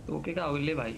तो ओके का ले भाई।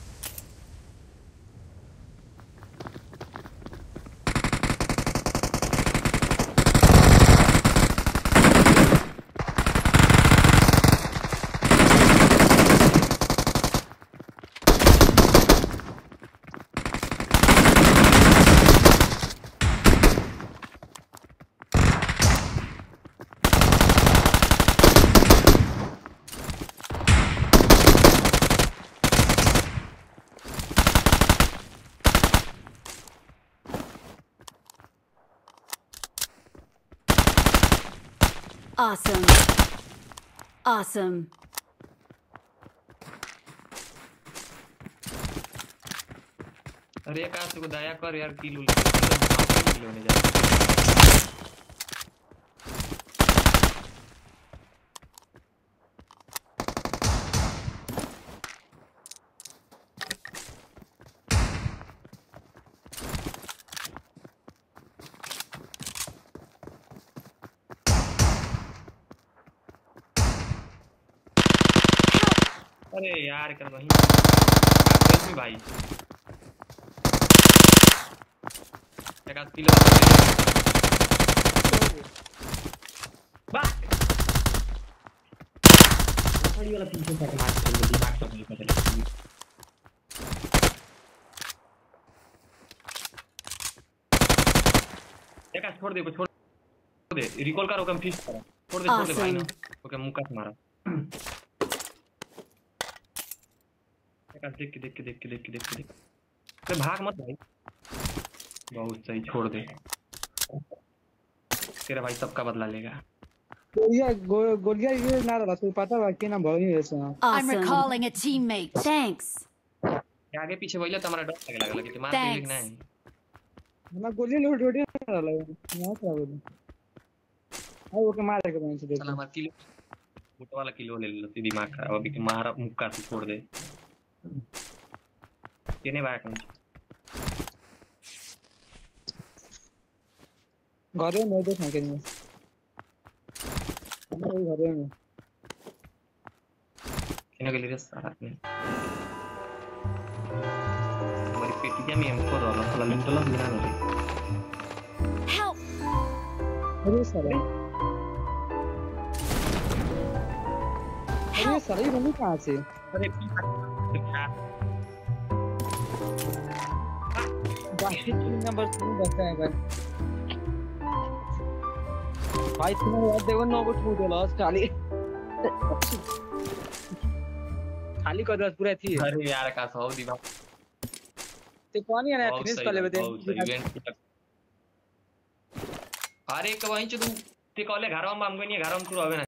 Awesome. Awesome. अरे आकाश को दया कर यार, किल होने जा। अरे यार कर वहीं भाई किलो वाला पीछे से मार के दिमाग तो नहीं पता। छोड़ दे रिकॉल करो, कम फिश करो, छोड़ दे भाई ना। ओके मुक्का से मारा। देख के भाग मत भाई। बहुत सही, छोड़ दे। तेरा भाई सबका बदला लेगा। गोलियां ये ना रहा तो पता बाकी ना भाई ऐसा। I'm recalling a teammate. Thanks. आगे पीछे वहीला तुम्हारा डर लगे कि मार के लिखना है। ना गोली लोड ना रहा ना क्या बोलूं। हां ओके मार के मैं से देख। चल हमारा किलो मोटा वाला किलो ले लो, दिमाग खराब अभी के मारा मुक्का से छोड़ दे। केने भाई कौन घरे में देख ना के नहीं घरे में केने के लिए सारा में हमारी पेटिया में हमको रोला साला लिंटला बिना रे। Help. अरे साला ये बंदी कहां से? अरे बाकी नंबर 3 बचा है भाई तुम्हें याद देखो नो को छूट लॉस खाली कर दस पूरा थी। अरे यार का 100 दिमाग ते कौन है ना फिनिश कर ले बते इवेंट। अरे कहीं तू ते कॉले घर में हम गनी घर में तू आवे ना।